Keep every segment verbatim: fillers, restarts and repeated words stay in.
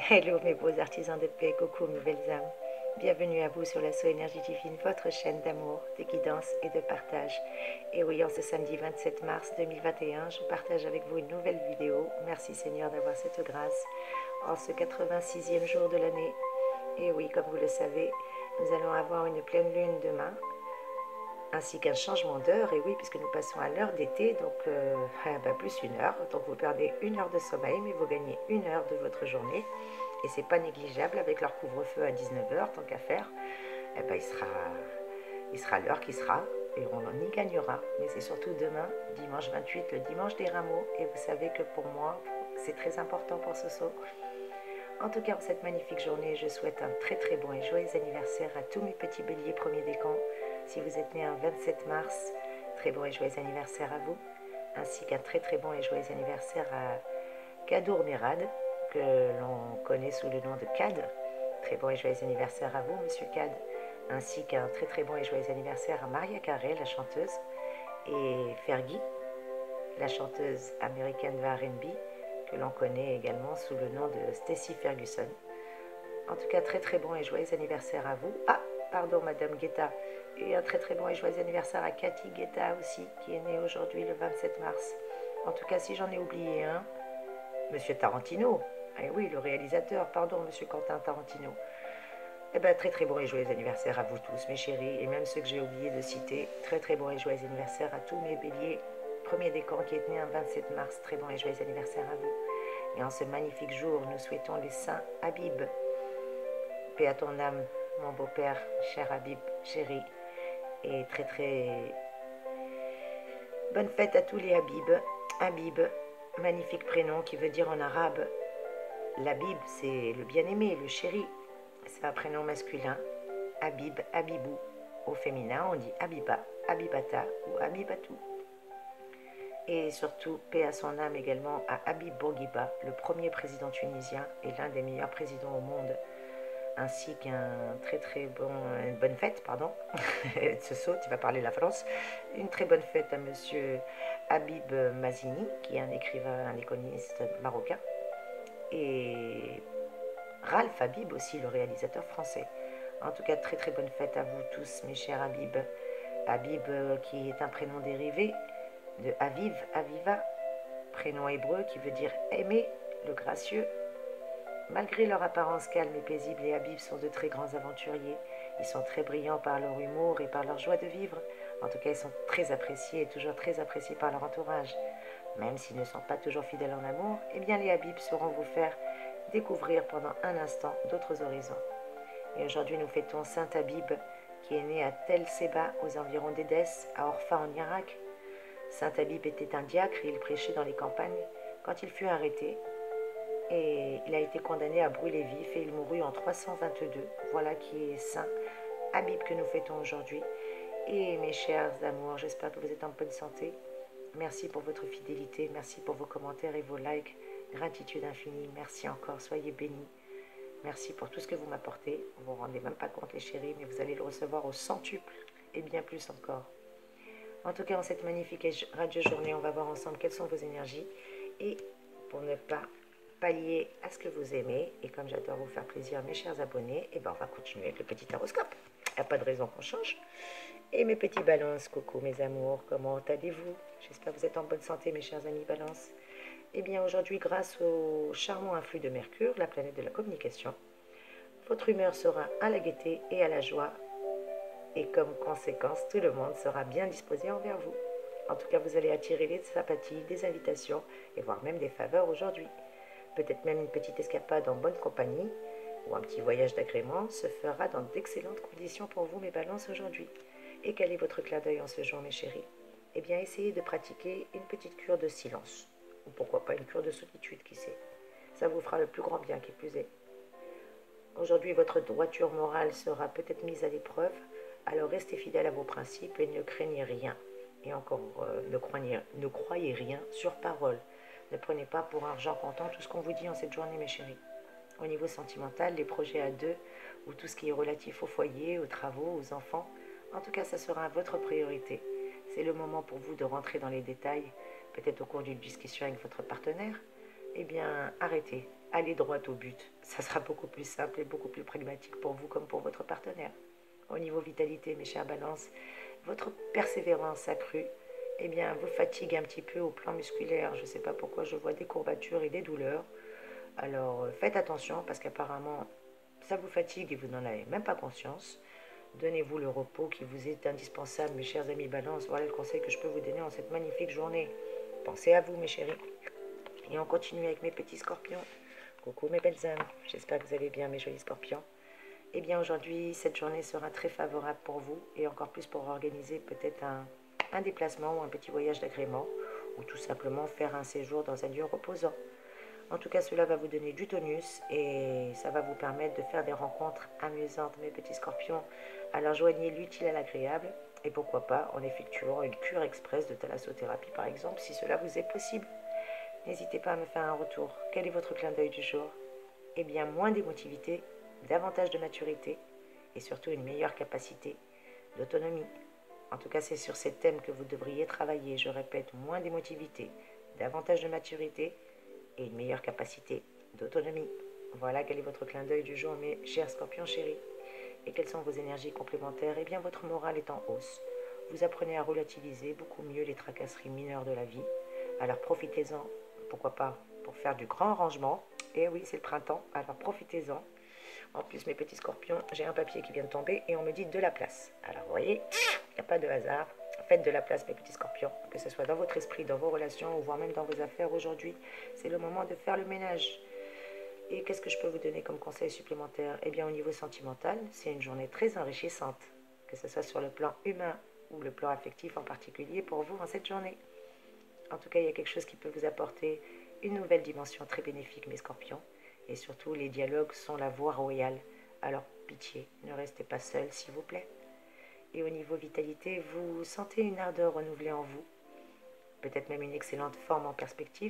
Hello mes beaux artisans de paix, coucou mes belles âmes. Bienvenue à vous sur la So Énergie Divine, votre chaîne d'amour, de guidance et de partage. Et oui, en ce samedi vingt-sept mars deux mille vingt et un, je partage avec vous une nouvelle vidéo. Merci Seigneur d'avoir cette grâce en ce quatre-vingt-sixième jour de l'année. Et oui, comme vous le savez, nous allons avoir une pleine lune demain, ainsi qu'un changement d'heure, et oui, puisque nous passons à l'heure d'été, donc euh, bah, plus une heure, donc vous perdez une heure de sommeil, mais vous gagnez une heure de votre journée, et c'est pas négligeable avec leur couvre-feu à dix-neuf heures, tant qu'à faire, eh ben, il sera, il sera l'heure qui sera, et on en y gagnera, mais c'est surtout demain, dimanche vingt-huit, le dimanche des rameaux, et vous savez que pour moi, c'est très important pour ce saut. En tout cas, pour cette magnifique journée, je souhaite un très très bon et joyeux anniversaire à tous mes petits béliers premiers décans. Si vous êtes né un vingt-sept mars, très bon et joyeux anniversaire à vous, ainsi qu'un très très bon et joyeux anniversaire à Kadour Merad, que l'on connaît sous le nom de Cad. Très bon et joyeux anniversaire à vous, Monsieur Cad, ainsi qu'un très très bon et joyeux anniversaire à Mariah Carey, la chanteuse, et Fergie, la chanteuse américaine de R and B, que l'on connaît également sous le nom de Stacy Ferguson. En tout cas, très très bon et joyeux anniversaire à vous. Ah, pardon, Madame Guetta. Et un très très bon et joyeux anniversaire à Cathy Guetta aussi, qui est née aujourd'hui le vingt-sept mars. En tout cas, si j'en ai oublié un, Monsieur Tarantino. Eh oui, le réalisateur, pardon, Monsieur Quentin Tarantino. Eh bien, très très bon et joyeux anniversaire à vous tous, mes chéris, et même ceux que j'ai oublié de citer. Très très bon et joyeux anniversaire à tous mes béliers. Premier décan qui est né un vingt-sept mars, très bon et joyeux anniversaire à vous. Et en ce magnifique jour, nous souhaitons les saints Habib. Paix à ton âme, mon beau-père, cher Habib, chéri. Et très très bonne fête à tous les Habib. Habib, magnifique prénom qui veut dire en arabe, l'Habib, c'est le bien-aimé, le chéri. C'est un prénom masculin. Habib, Habibou. Au féminin, on dit Habiba, Habibata ou Habibatou. Et surtout, paix à son âme également à Habib Bourguiba, le premier président tunisien et l'un des meilleurs présidents au monde, ainsi qu'un très très bon, une bonne fête, pardon, ce saut, tu vas parler la France, une très bonne fête à monsieur Habib Mazini, qui est un écrivain, un iconiste marocain, et Ralph Habib aussi, le réalisateur français. En tout cas, très très bonne fête à vous tous, mes chers Habib. Habib, qui est un prénom dérivé de Aviv, Aviva, prénom hébreu qui veut dire aimer, le gracieux. Malgré leur apparence calme et paisible, les Habib sont de très grands aventuriers. Ils sont très brillants par leur humour et par leur joie de vivre. En tout cas, ils sont très appréciés et toujours très appréciés par leur entourage. Même s'ils ne sont pas toujours fidèles en amour, eh bien les Habib sauront vous faire découvrir pendant un instant d'autres horizons. Et aujourd'hui, nous fêtons Saint Habib, qui est né à Tel Seba, aux environs d'Édesse, à Orpha en Irak. Saint Habib était un diacre et il prêchait dans les campagnes quand il fut arrêté. Et il a été condamné à brûler vif et il mourut en trois cent vingt-deux. Voilà qui est Saint Habib que nous fêtons aujourd'hui. Et mes chers amours, j'espère que vous êtes en bonne santé. Merci pour votre fidélité, merci pour vos commentaires et vos likes. Gratitude infinie, merci encore, soyez bénis. Merci pour tout ce que vous m'apportez. Vous ne vous rendez même pas compte les chéris, mais vous allez le recevoir au centuple et bien plus encore. En tout cas, en cette magnifique radio journée, on va voir ensemble quelles sont vos énergies. Et pour ne pas pallier à ce que vous aimez, et comme j'adore vous faire plaisir, mes chers abonnés, et ben on va continuer avec le petit horoscope. Il n'y a pas de raison qu'on change. Et mes petits balances, coucou mes amours, comment allez-vous? J'espère que vous êtes en bonne santé, mes chers amis balance. Eh bien aujourd'hui, grâce au charmant influx de Mercure, la planète de la communication, votre humeur sera à la gaieté et à la joie. Et comme conséquence, tout le monde sera bien disposé envers vous. En tout cas, vous allez attirer des sympathies, des invitations et voire même des faveurs aujourd'hui. Peut-être même une petite escapade en bonne compagnie ou un petit voyage d'agrément se fera dans d'excellentes conditions pour vous, mes balances, aujourd'hui. Et quel est votre clin d'œil en ce jour, mes chéris? Eh bien, essayez de pratiquer une petite cure de silence. Ou pourquoi pas une cure de solitude, qui sait. Ça vous fera le plus grand bien, qui plus est. Aujourd'hui, votre droiture morale sera peut-être mise à l'épreuve, alors restez fidèle à vos principes et ne craignez rien. Et encore, euh, ne, croyez, ne croyez rien sur parole. Ne prenez pas pour argent comptant tout ce qu'on vous dit en cette journée, mes chéris. Au niveau sentimental, les projets à deux, ou tout ce qui est relatif au foyer, aux travaux, aux enfants, en tout cas, ça sera votre priorité. C'est le moment pour vous de rentrer dans les détails, peut-être au cours d'une discussion avec votre partenaire, eh bien, arrêtez. Allez droit au but. Ça sera beaucoup plus simple et beaucoup plus pragmatique pour vous comme pour votre partenaire. Au niveau vitalité, mes chers balances, votre persévérance accrue, eh bien, vous fatigue un petit peu au plan musculaire. Je ne sais pas pourquoi je vois des courbatures et des douleurs. Alors, faites attention parce qu'apparemment, ça vous fatigue et vous n'en avez même pas conscience. Donnez-vous le repos qui vous est indispensable, mes chers amis balance. Voilà le conseil que je peux vous donner en cette magnifique journée. Pensez à vous, mes chéris. Et on continue avec mes petits scorpions. Coucou mes belles âmes, j'espère que vous allez bien mes jolis scorpions. Eh bien aujourd'hui, cette journée sera très favorable pour vous et encore plus pour organiser peut-être un, un déplacement ou un petit voyage d'agrément ou tout simplement faire un séjour dans un lieu reposant. En tout cas, cela va vous donner du tonus et ça va vous permettre de faire des rencontres amusantes, mes petits scorpions. Alors joignez l'utile à l'agréable et pourquoi pas en effectuant une cure express de thalassothérapie par exemple, si cela vous est possible. N'hésitez pas à me faire un retour. Quel est votre clin d'œil du jour? Eh bien, moins d'émotivité, davantage de maturité et surtout une meilleure capacité d'autonomie. En tout cas, c'est sur ces thèmes que vous devriez travailler. Je répète, moins d'émotivité, davantage de maturité et une meilleure capacité d'autonomie. Voilà quel est votre clin d'œil du jour, mes chers scorpions chéris. Et quelles sont vos énergies complémentaires? Eh bien, votre morale est en hausse. Vous apprenez à relativiser beaucoup mieux les tracasseries mineures de la vie. Alors profitez-en, pourquoi pas, pour faire du grand rangement. Et oui, c'est le printemps, alors profitez-en. En plus, mes petits scorpions, j'ai un papier qui vient de tomber et on me dit de la place. Alors, vous voyez, il n'y a pas de hasard. Faites de la place, mes petits scorpions, que ce soit dans votre esprit, dans vos relations ou voire même dans vos affaires aujourd'hui. C'est le moment de faire le ménage. Et qu'est-ce que je peux vous donner comme conseil supplémentaire? Eh bien, au niveau sentimental, c'est une journée très enrichissante, que ce soit sur le plan humain ou le plan affectif en particulier pour vous en cette journée. En tout cas, il y a quelque chose qui peut vous apporter une nouvelle dimension très bénéfique, mes scorpions. Et surtout, les dialogues sont la voie royale. Alors, pitié, ne restez pas seuls, s'il vous plaît. Et au niveau vitalité, vous sentez une ardeur renouvelée en vous. Peut-être même une excellente forme en perspective.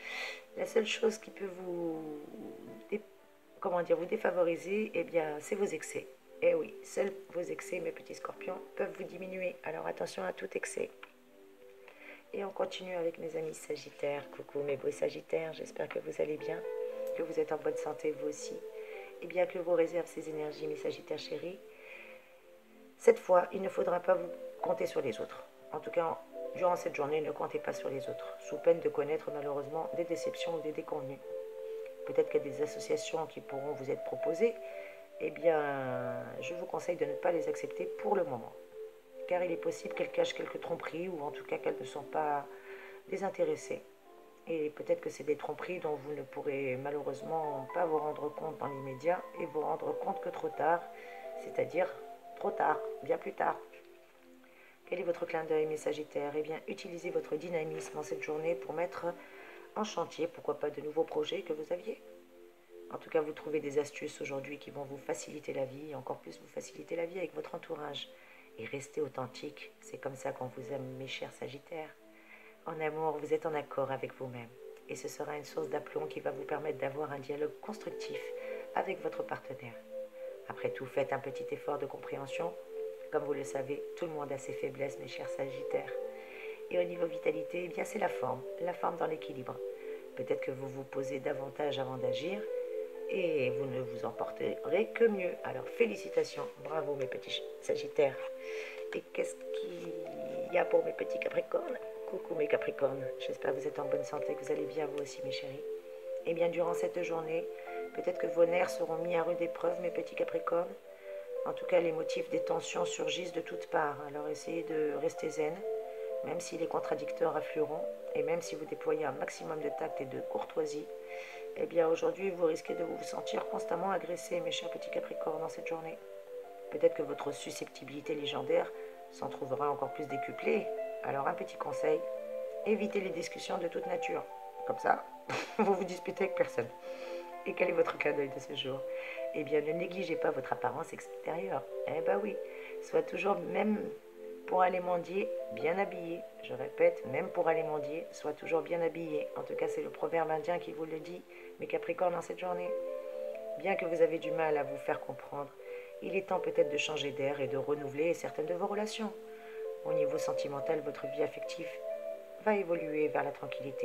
La seule chose qui peut vous, dé, comment dire, vous défavoriser, eh bien, c'est vos excès. Eh oui, seuls vos excès, mes petits scorpions, peuvent vous diminuer. Alors, attention à tout excès. Et on continue avec mes amis sagittaires. Coucou mes beaux sagittaires, j'espère que vous allez bien, que vous êtes en bonne santé vous aussi. Et bien que vous réserve ces énergies, mes sagittaires chéris, cette fois, il ne faudra pas vous compter sur les autres. En tout cas, durant cette journée, ne comptez pas sur les autres, sous peine de connaître malheureusement des déceptions ou des déconvenues. Peut-être qu'il y a des associations qui pourront vous être proposées. Eh bien, je vous conseille de ne pas les accepter pour le moment. Car il est possible qu'elles cachent quelques tromperies ou en tout cas qu'elles ne sont pas désintéressées. Et peut-être que c'est des tromperies dont vous ne pourrez malheureusement pas vous rendre compte dans l'immédiat et vous rendre compte que trop tard, c'est-à-dire trop tard, bien plus tard. Quel est votre clin d'œil, mes sagittaires? Eh bien, utilisez votre dynamisme en cette journée pour mettre en chantier, pourquoi pas, de nouveaux projets que vous aviez. En tout cas, vous trouvez des astuces aujourd'hui qui vont vous faciliter la vie, et encore plus vous faciliter la vie avec votre entourage. Et restez authentique, c'est comme ça qu'on vous aime, mes chers sagittaires. En amour, vous êtes en accord avec vous-même. Et ce sera une source d'aplomb qui va vous permettre d'avoir un dialogue constructif avec votre partenaire. Après tout, faites un petit effort de compréhension. Comme vous le savez, tout le monde a ses faiblesses, mes chers sagittaires. Et au niveau vitalité, eh bien c'est la forme, la forme dans l'équilibre. Peut-être que vous vous posez davantage avant d'agir et vous ne vous en porterez que mieux. Alors félicitations, bravo mes petits sagittaires. Et qu'est-ce qu'il y a pour mes petits capricornes? Coucou mes capricornes, j'espère que vous êtes en bonne santé, que vous allez bien vous aussi mes chéris. Et bien durant cette journée, peut-être que vos nerfs seront mis à rude épreuve mes petits capricornes. En tout cas, les motifs des tensions surgissent de toutes parts. Alors essayez de rester zen, même si les contradicteurs afflueront, et même si vous déployez un maximum de tact et de courtoisie, eh bien aujourd'hui, vous risquez de vous sentir constamment agressé, mes chers petits capricornes, dans cette journée. Peut-être que votre susceptibilité légendaire s'en trouvera encore plus décuplée. Alors un petit conseil, évitez les discussions de toute nature. Comme ça, vous vous disputez avec personne. Et quel est votre clin d'œil de ce jour? Eh bien, ne négligez pas votre apparence extérieure. Eh ben oui, soit toujours, même pour aller mendier, bien habillé. Je répète, même pour aller mendier, soit toujours bien habillé. En tout cas, c'est le proverbe indien qui vous le dit, mes capricornes, en cette journée. Bien que vous avez du mal à vous faire comprendre, il est temps peut-être de changer d'air et de renouveler certaines de vos relations. Au niveau sentimental, votre vie affective va évoluer vers la tranquillité.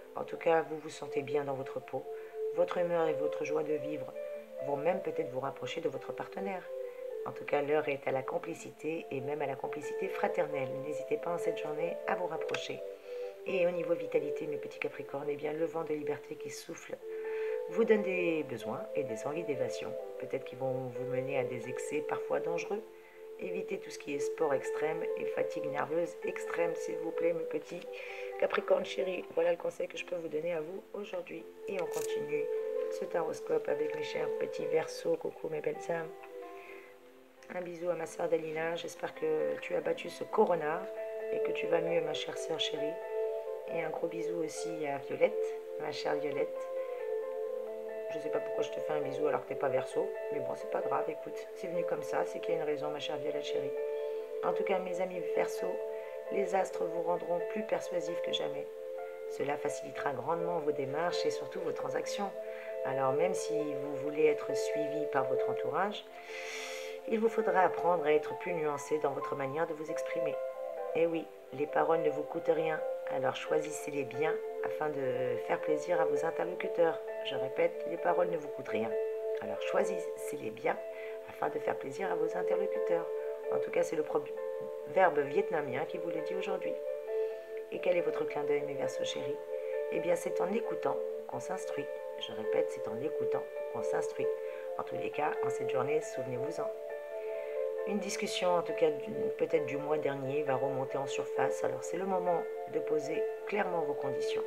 En tout cas, vous vous sentez bien dans votre peau. Votre humeur et votre joie de vivre vont même peut-être vous rapprocher de votre partenaire. En tout cas, l'heure est à la complicité et même à la complicité fraternelle. N'hésitez pas en cette journée à vous rapprocher. Et au niveau vitalité, mes petits capricornes, eh bien, le vent de liberté qui souffle vous donne des besoins et des envies d'évasion. Peut-être qu'ils vont vous mener à des excès parfois dangereux. Évitez tout ce qui est sport extrême et fatigue nerveuse extrême, s'il vous plaît, mes petits capricornes chéris. Voilà le conseil que je peux vous donner à vous aujourd'hui. Et on continue ce taroscope avec mes chers petits Verseaux. Coucou mes belles âmes. Un bisou à ma sœur Dalila. J'espère que tu as battu ce corona et que tu vas mieux, ma chère sœur chérie. Et un gros bisou aussi à Violette, ma chère Violette. Je ne sais pas pourquoi je te fais un bisou alors que tu n'es pas Verseau. Mais bon, c'est pas grave, écoute. C'est venu comme ça, c'est qu'il y a une raison, ma chère Violette chérie. En tout cas, mes amis Verseaux, les astres vous rendront plus persuasifs que jamais. Cela facilitera grandement vos démarches et surtout vos transactions. Alors même si vous voulez être suivi par votre entourage, il vous faudra apprendre à être plus nuancé dans votre manière de vous exprimer. Et oui, les paroles ne vous coûtent rien, alors choisissez-les bien afin de faire plaisir à vos interlocuteurs. Je répète, les paroles ne vous coûtent rien, alors choisissez-les bien afin de faire plaisir à vos interlocuteurs. En tout cas, c'est le proverbe vietnamien qui vous le dit aujourd'hui. Et quel est votre clin d'œil, mes Verseaux chéris? Eh bien, c'est en écoutant qu'on s'instruit. Je répète, c'est en écoutant qu'on s'instruit. En tous les cas, en cette journée, souvenez-vous-en. Une discussion, en tout cas peut-être du mois dernier, va remonter en surface. Alors c'est le moment de poser clairement vos conditions.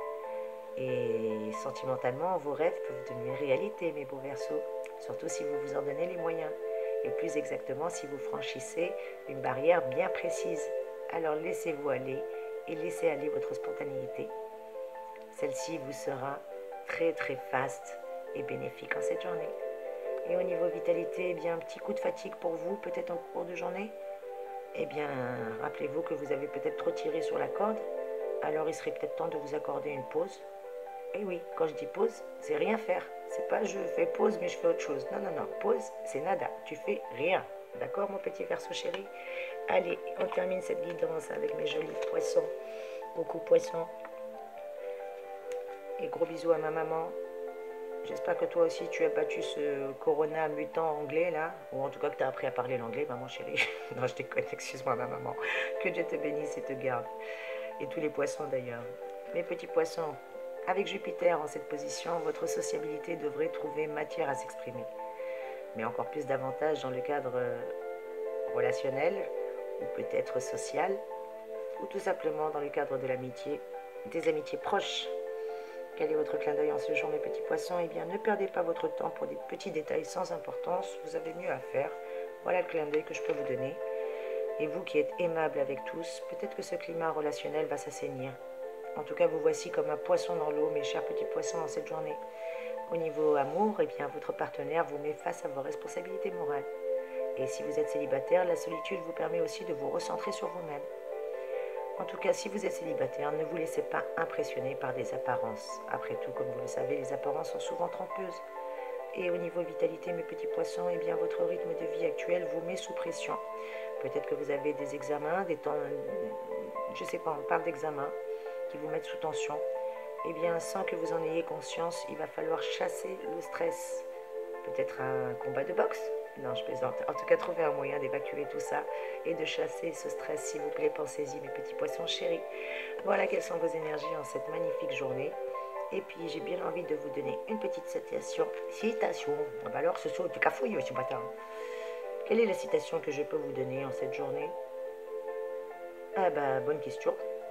Et sentimentalement, vos rêves peuvent devenir réalité, mes beaux Verseaux. Surtout si vous vous en donnez les moyens. Et plus exactement si vous franchissez une barrière bien précise. Alors laissez-vous aller et laissez aller votre spontanéité. Celle-ci vous sera très très faste et bénéfique en cette journée. Et au niveau vitalité, eh bien, un petit coup de fatigue pour vous, peut-être en cours de journée. Eh bien, rappelez-vous que vous avez peut-être trop tiré sur la corde. Alors, il serait peut-être temps de vous accorder une pause. Et oui, quand je dis pause, c'est rien faire. C'est pas je fais pause, mais je fais autre chose. Non, non, non. Pause, c'est nada. Tu fais rien. D'accord, mon petit Verseau chéri? Allez, on termine cette guidance avec mes jolis poissons. Beaucoup poissons. Et gros bisous à ma maman. J'espère que toi aussi tu as battu ce corona mutant anglais là, ou en tout cas que tu as appris à parler l'anglais, maman chérie. Non, je déconne, excuse-moi ma maman. Que Dieu te bénisse et te garde. Et tous les poissons d'ailleurs. Mes petits poissons, avec Jupiter en cette position, votre sociabilité devrait trouver matière à s'exprimer. Mais encore plus davantage dans le cadre relationnel, ou peut-être social, ou tout simplement dans le cadre de l'amitié, des amitiés proches. Quel est votre clin d'œil en ce jour, mes petits poissons? Eh bien, ne perdez pas votre temps pour des petits détails sans importance. Vous avez mieux à faire. Voilà le clin d'œil que je peux vous donner. Et vous qui êtes aimable avec tous, peut-être que ce climat relationnel va s'assainir. En tout cas, vous voici comme un poisson dans l'eau, mes chers petits poissons, en cette journée. Au niveau amour, eh bien, votre partenaire vous met face à vos responsabilités morales. Et si vous êtes célibataire, la solitude vous permet aussi de vous recentrer sur vous-même. En tout cas, si vous êtes célibataire, ne vous laissez pas impressionner par des apparences. Après tout, comme vous le savez, les apparences sont souvent trompeuses. Et au niveau vitalité, mes petits poissons, eh bien, votre rythme de vie actuel vous met sous pression. Peut-être que vous avez des examens, des temps, je ne sais pas, on parle d'examens qui vous mettent sous tension. Eh bien, sans que vous en ayez conscience, il va falloir chasser le stress. Peut-être un combat de boxe? Non, je plaisante. En tout cas, trouvez un moyen d'évacuer tout ça et de chasser ce stress, s'il vous plaît. Pensez-y, mes petits poissons chéris. Voilà quelles sont vos énergies en cette magnifique journée. Et puis, j'ai bien envie de vous donner une petite citation. Citation. Ah bah alors, ce sont du cafouille ce matin. Quelle est la citation que je peux vous donner en cette journée? Ah bah, bonne question.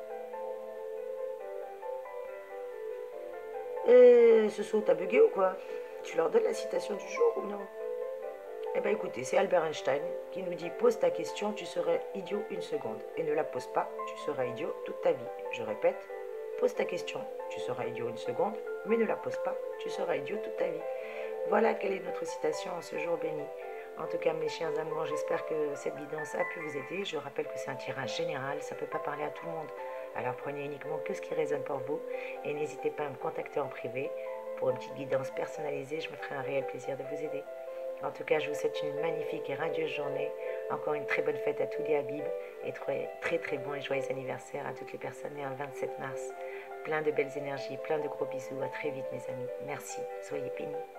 Euh, ce sont, t'as bugué ou quoi? Tu leur donnes la citation du jour ou non? Eh bien écoutez, c'est Albert Einstein qui nous dit « Pose ta question, tu seras idiot une seconde. Et ne la pose pas, tu seras idiot toute ta vie. » Je répète, pose ta question, tu seras idiot une seconde, mais ne la pose pas, tu seras idiot toute ta vie. Voilà quelle est notre citation en ce jour béni. En tout cas, mes chers amours, j'espère que cette guidance a pu vous aider. Je rappelle que c'est un tirage général, ça ne peut pas parler à tout le monde. Alors prenez uniquement que ce qui résonne pour vous et n'hésitez pas à me contacter en privé pour une petite guidance personnalisée. Je me ferai un réel plaisir de vous aider. En tout cas, je vous souhaite une magnifique et radieuse journée. Encore une très bonne fête à tous les Habibs et très très très bon et joyeux anniversaire à toutes les personnes nées le vingt-sept mars. plein de belles énergies, plein de gros bisous. À très vite mes amis. Merci. Soyez bénis.